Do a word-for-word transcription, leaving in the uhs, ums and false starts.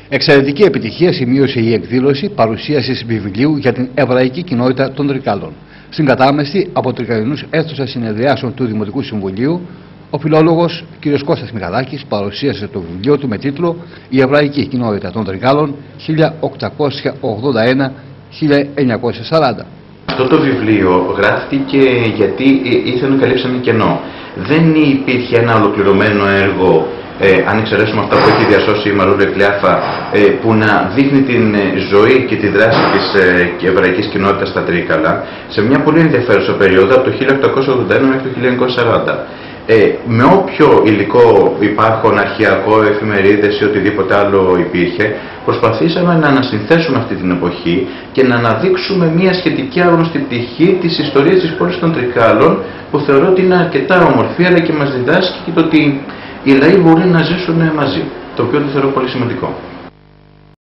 Εξαιρετική επιτυχία σημείωσε η εκδήλωση παρουσίασης βιβλίου για την εβραϊκή κοινότητα των Τρικάλων. Στην κατάμεση από τρικαλινούς αίθουσα συνεδριάσεων του Δημοτικού Συμβουλίου, ο φιλόλογος κ. Κώστας Μιχαλάκης παρουσίασε το βιβλίο του με τίτλο «Η εβραϊκή κοινότητα των Τρικάλων χίλια οκτακόσια ογδόντα ένα με χίλια εννιακόσια σαράντα». Αυτό το βιβλίο γράφτηκε γιατί ήθελε να καλύψει ένα κενό. Δεν υπήρχε ένα ολοκληρωμένο έργο, ε, αν εξαιρέσουμε αυτά που έχει διασώσει η Μαρούλα Κλιάφα, ε, που να δείχνει την ε, ζωή και τη δράση της ε, εβραϊκής κοινότητας στα Τρίκαλα σε μια πολύ ενδιαφέρουσα περίοδο από το χίλια οκτακόσια ογδόντα ένα μέχρι το χίλια εννιακόσια σαράντα. Ε, με όποιο υλικό υπάρχον, αρχαιακό, εφημερίδες ή οτιδήποτε άλλο υπήρχε, προσπαθήσαμε να ανασυνθέσουμε αυτή την εποχή και να αναδείξουμε μια σχετική άγνωστη πτυχή της ιστορίας της πόλης των Τρικάλων, που θεωρώ ότι είναι αρκετά όμορφη, αλλά και μας διδάσκει και το ότι οι λαοί μπορεί να ζήσουν μαζί, το οποίο το θεωρώ πολύ σημαντικό.